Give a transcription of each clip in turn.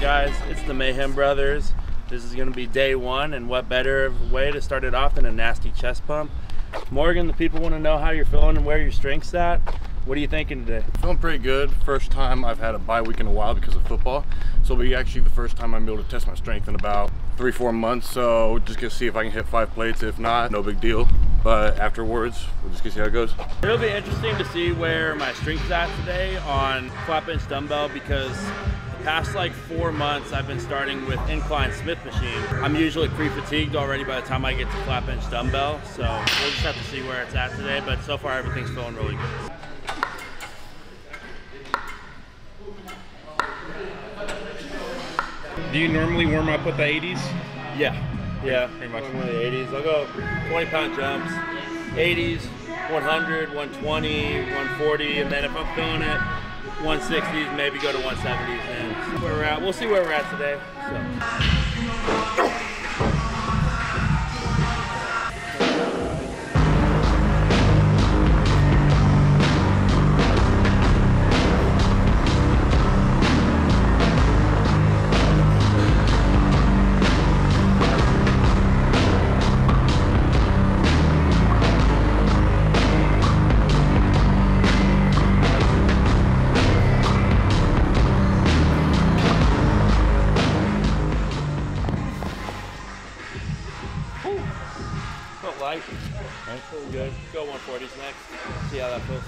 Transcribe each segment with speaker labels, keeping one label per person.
Speaker 1: guys? It's the Mayhem Brothers. This is going to be day one, and what better way to start it off than a nasty chest pump. Morgan, the people want to know how you're feeling and where your strength's at. What are you thinking today?
Speaker 2: Feeling pretty good. First time I've had a bye week in a while because of football. So it'll be actually the first time I'm able to test my strength in about 3-4 months. So just gonna see if I can hit 5 plates. If not, no big deal. But afterwards, we'll just gonna see how it goes.
Speaker 1: It'll be interesting to see where my strength's at today on flat bench dumbbell, because the past like 4 months I've been starting with incline Smith machine. I'm usually pre-fatigued already by the time I get to flat bench dumbbell. So we'll just have to see where it's at today. But so far everything's feeling really good.
Speaker 3: Do you normally warm up with the 80s?
Speaker 1: Yeah,
Speaker 3: pretty much.
Speaker 1: Normally the 80s. I'll go 20-pound jumps, 80s, 100, 120, 140, and then if I'm feeling it, 160s, maybe go to 170s. And where we're at, we'll see where we're at today. So. Felt light. Feel good. Go 140s next. See how that feels.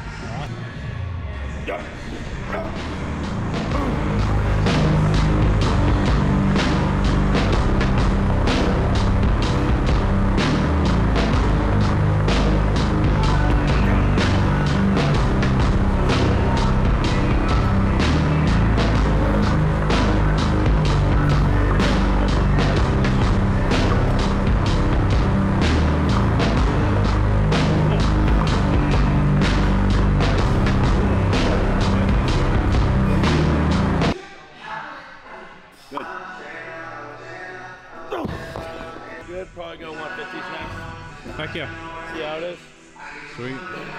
Speaker 1: Good. Probably go 150s next.
Speaker 3: Heck yeah.
Speaker 1: See how it is.
Speaker 3: Sweet.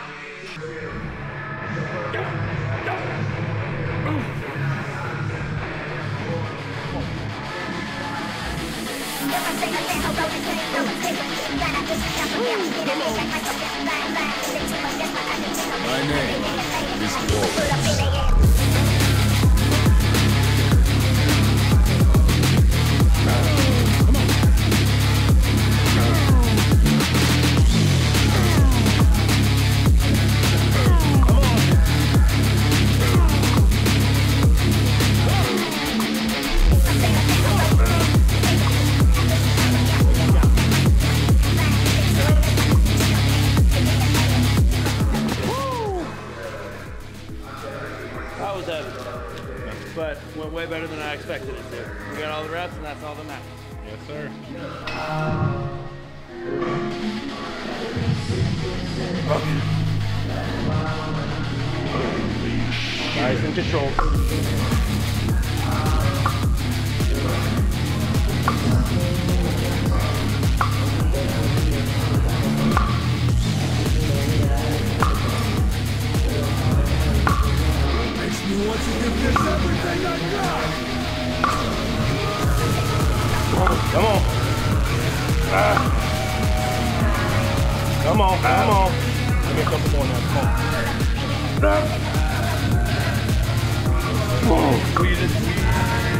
Speaker 4: My name is Paul.
Speaker 1: That was heavy, but went way better than I expected it to. We got all the reps, and that's all that matters.
Speaker 3: Yes, sir.
Speaker 1: Nice and controlled.
Speaker 4: You want to give this everything I got?
Speaker 1: Come on. Come on, come on. Give me a couple more now, come on. Squeeze it, squeeze it.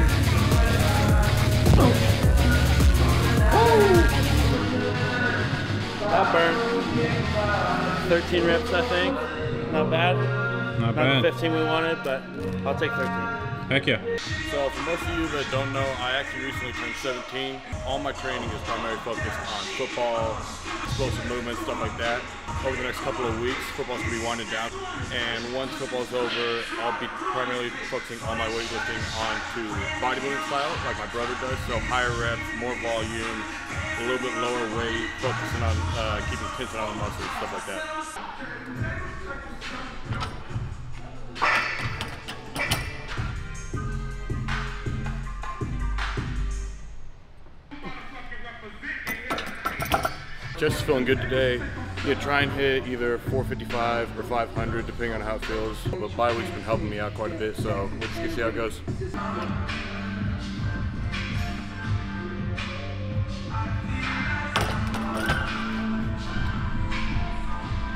Speaker 1: That burned. 13 reps, I think. Not bad.
Speaker 3: Not
Speaker 1: Not
Speaker 3: bad.
Speaker 1: the 15 we wanted, but I'll take 13.
Speaker 3: Heck yeah.
Speaker 2: So for most of you that don't know, I actually recently turned 17. All my training is primarily focused on football, explosive movements, stuff like that. Over the next couple of weeks, football's gonna be winding down. And once football's over, I'll be primarily focusing all my weightlifting onto bodybuilding style, like my brother does. So higher reps, more volume, a little bit lower weight, focusing on keeping tension on the muscles, stuff like that. Just feeling good today. Yeah, try and hit either 455 or 500, depending on how it feels. But bye week's been helping me out quite a bit, so we'll just see how it goes.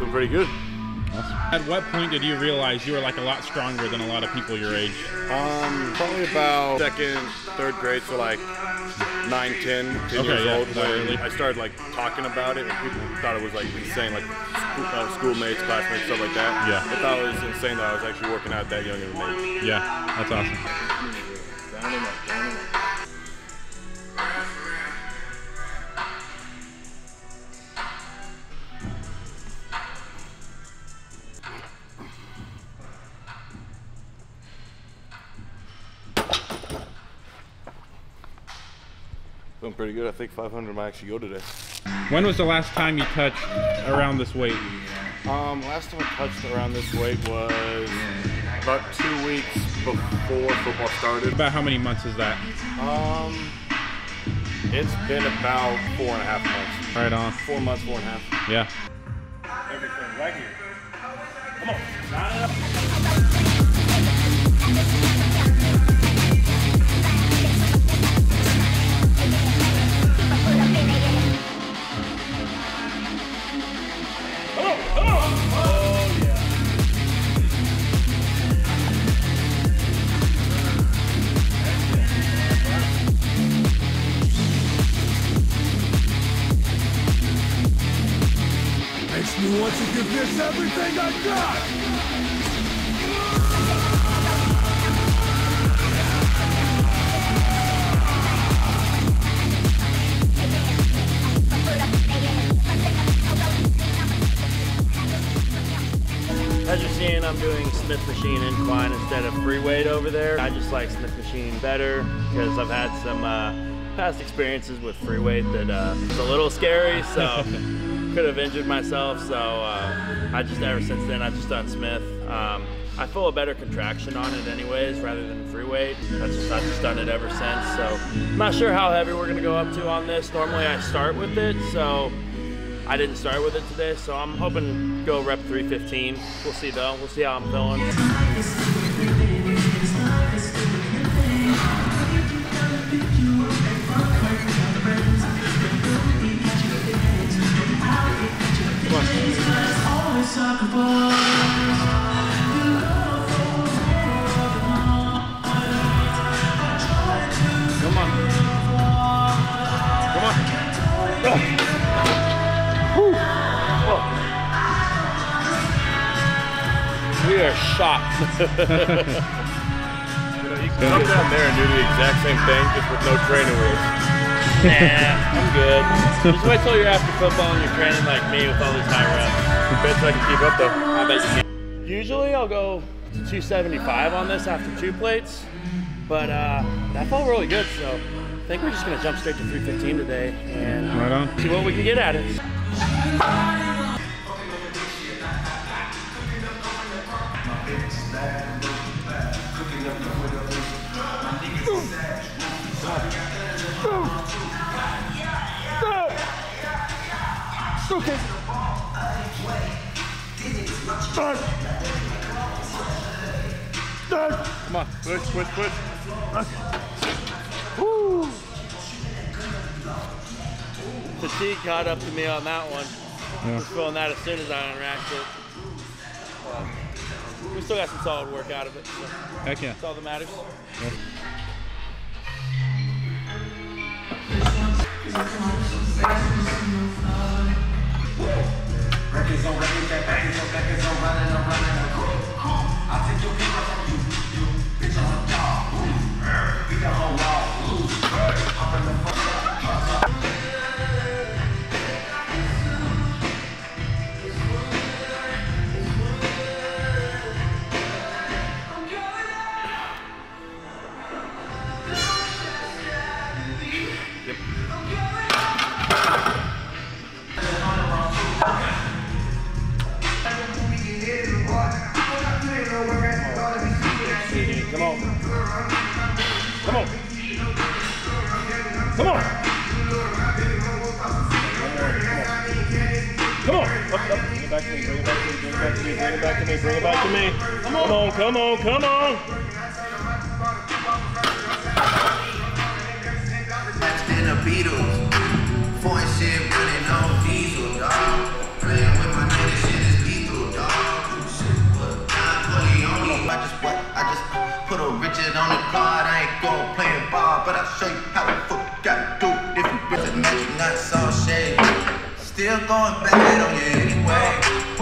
Speaker 2: been pretty good.
Speaker 3: At what point did you realize you were like a lot stronger than a lot of people your age?
Speaker 2: Probably about second, third grade, so like 9, 10 years old when I started like talking about it, and people thought it was like insane, like schoolmates, classmates, stuff like that.
Speaker 3: Yeah.
Speaker 2: They thought it was insane that I was actually working out that young of an age.
Speaker 3: Yeah, that's awesome.
Speaker 2: Down and up, down and up. Feeling pretty good. I think 500 might actually go today.
Speaker 3: When was the last time you touched around this weight?
Speaker 2: Last time I touched around this weight was about 2 weeks before football started.
Speaker 3: About how many months is that?
Speaker 2: It's been about 4.5 months.
Speaker 3: Right on.
Speaker 2: 4 months, 4.5.
Speaker 3: Yeah.
Speaker 1: Everything right here. Come on, line it up.
Speaker 4: Makes me want to give this everything I got!
Speaker 1: As you're seeing, I'm doing Smith Machine incline instead of free weight over there. I just like Smith Machine better because I've had some past experiences with free weight that it's a little scary, so could have injured myself. So I just, ever since then, I've just done Smith. I feel a better contraction on it anyways, rather than free weight. I've just done it ever since. So I'm not sure how heavy we're gonna go up to on this. Normally I start with it, so I didn't start with it today, so I'm hoping to go rep 315. We'll see though. We'll see how I'm feeling. Come on. Come on. Go. We are shocked.
Speaker 2: You know, you can come down there and do the exact same thing just with no training wheels.
Speaker 1: Nah, I'm good. Just wait till you're after football and you're training like me with all these high reps.
Speaker 2: Bet you I can keep up though.
Speaker 1: I bet you can. Usually I'll go to 275 on this after 2 plates, but that felt really good, so I think we're just gonna jump straight to 315 today and
Speaker 3: Right on.
Speaker 1: see what we can get at it.
Speaker 4: Okay.
Speaker 2: Come on, push, push, push.
Speaker 4: Woo.
Speaker 1: Fatigue caught up to me on that one. I was feeling that as soon as I unracked it. We still got some solid work out of it, so
Speaker 3: Heck yeah.
Speaker 1: that's all that matters.
Speaker 5: Records on records, that backers on backers, I'm running, I'm running. I'll take your people from you, bitch, I'm a dog. Beat the whole wall. Hop in the fuck.
Speaker 1: Come on. Come on. Come on. Come on. Up, up. Bring it back to me. Bring it back to me. Bring it back to me. Bring it back to me. Bring it back to me. Come on. Come on. Come on.
Speaker 5: And the Beatles. Foreign shit running on diesel, dog. Playing with my nigga, shit is bar, but I'll show you how the fuck gotta do it. If you bitch and make you not so shade. Still going bad on you anyway.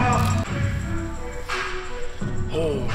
Speaker 2: Oh.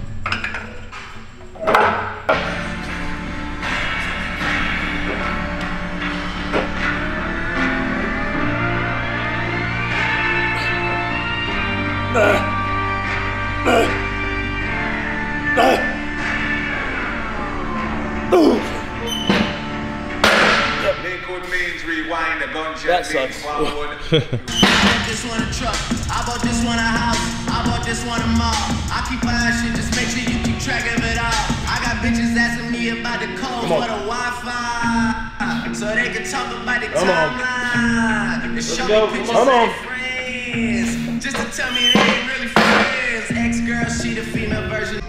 Speaker 5: Liquid means rewind, the gunshot
Speaker 1: That
Speaker 5: means
Speaker 1: sucks.
Speaker 5: forward.
Speaker 6: This one a truck, I bought this one a house, I bought this one a mall. I keep buying shit, just make sure you keep track of it all. I got bitches asking me about the code for the Wi-Fi, so they can talk about the timeline. And show me pictures of their friends, just to tell me they ain't really friends. Ex-girl, she the female version.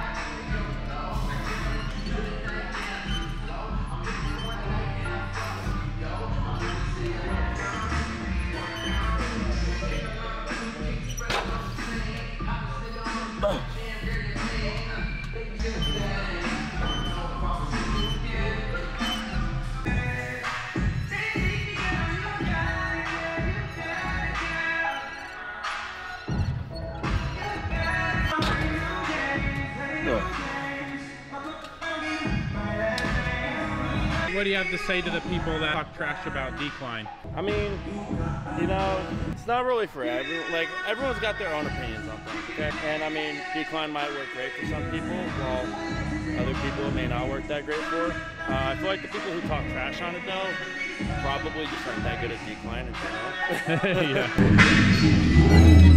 Speaker 3: What do you have to say to the people that talk trash about Decline?
Speaker 1: I mean, you know, it's not really for everyone. Like, everyone's got their own opinions on things, okay? And I mean, Decline might work great for some people, while other people it may not work that great for. I feel like the people who talk trash on it, though, probably just aren't that good at Decline in general.
Speaker 3: Yeah.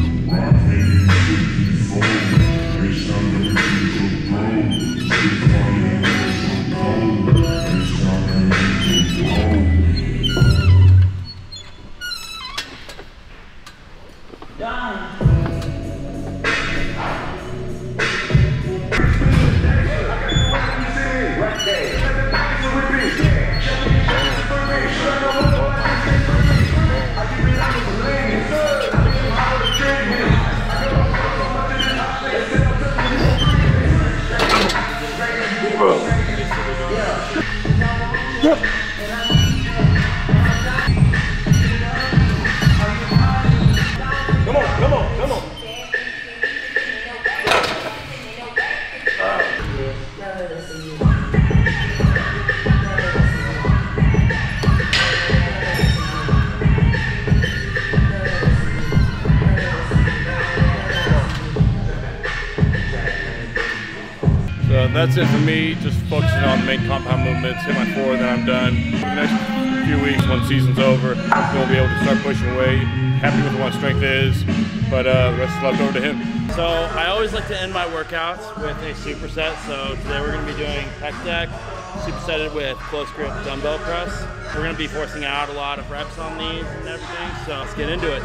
Speaker 2: So that's it for me, just focusing on the main compound movements, hit my 4, then I'm done. For the next few weeks, when the season's over, we'll be able to start pushing weight. Happy with what my strength is, but the rest is left over to him.
Speaker 1: So I always like to end my workouts with a superset. So today we're going to be doing pec deck, supersetted with close grip dumbbell press. We're going to be forcing out a lot of reps on these and everything, so let's get into it.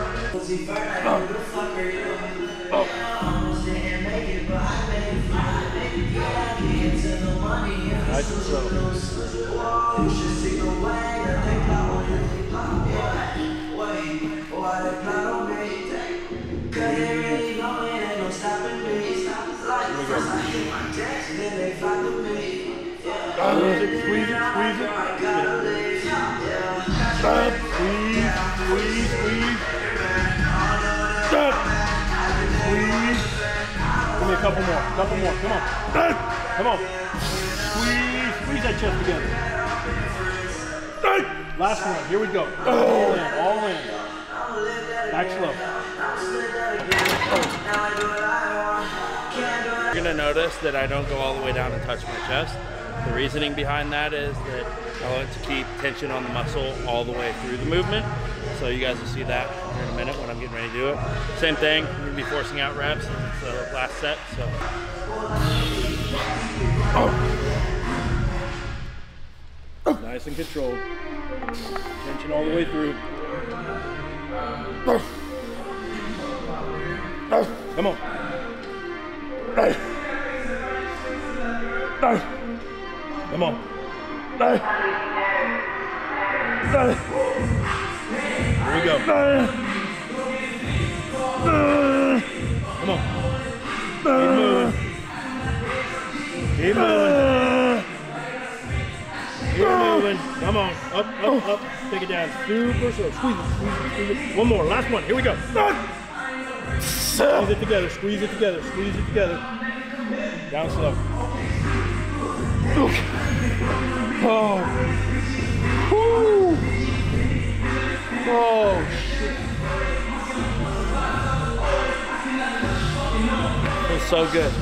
Speaker 2: Nice and slow. Squeeze it, squeeze it. Stop, squeeze, squeeze, squeeze. Stop. Squeeze. Give me a couple more, come on. Come on. Squeeze that chest together. Last one, here we go. All in. Back slow.
Speaker 1: You're going to notice that I don't go all the way down and touch my chest. The reasoning behind that is that I want to keep tension on the muscle all the way through the movement. So you guys will see that here in a minute when I'm getting ready to do it. Same thing, we're going to be forcing out reps. It's the last set, so.
Speaker 2: Nice and controlled. Tension all the way through. Come on. Come on. Here we go. Come on. Keep moving. Keep moving.
Speaker 7: Keep it moving. Come on. Up, up, up. Take it down. Super slow. Squeeze it, squeeze it, squeeze it. One more. Last one. Here we go. Squeeze it together. Squeeze it together. Squeeze it together. Down slow. Oh. Woo. Oh, shit.
Speaker 1: Feels so good.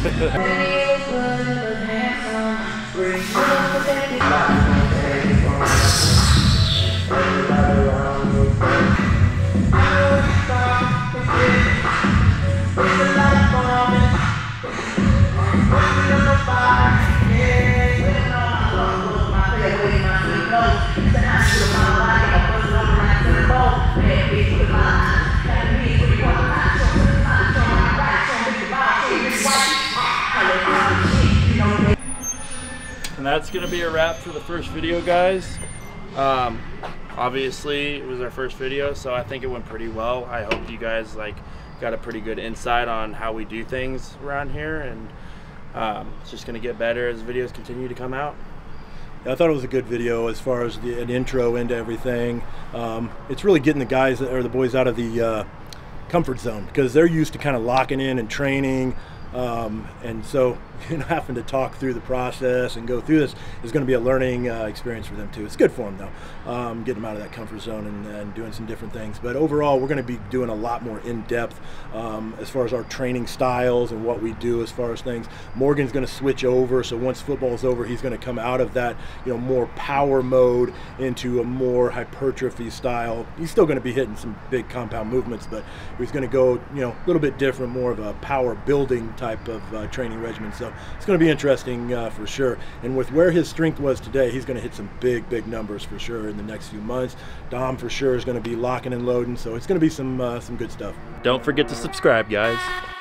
Speaker 1: And that's gonna be a wrap for the first video, guys. Obviously it was our first video, so I think it went pretty well. I hope you guys got a pretty good insight on how we do things around here, and it's just gonna get better as videos continue to come out.
Speaker 7: I thought it was a good video as far as an intro into everything. It's really getting the guys or the boys out of the comfort zone, because they're used to kind of locking in and training. And so having to talk through the process and go through this is going to be a learning experience for them too. It's good for them though, getting them out of that comfort zone and doing some different things. But overall, we're going to be doing a lot more in-depth as far as our training styles and what we do as far as things. Morgan's going to switch over, so once football's over, he's going to come out of that more power mode into a more hypertrophy style. He's still going to be hitting some big compound movements, but he's going to go a little bit different, more of a power building type of training regimen. So it's going to be interesting for sure. And with where his strength was today, he's going to hit some big numbers for sure in the next few months. Dom for sure is going to be locking and loading, so it's going to be some good stuff.
Speaker 1: Don't forget to subscribe, guys.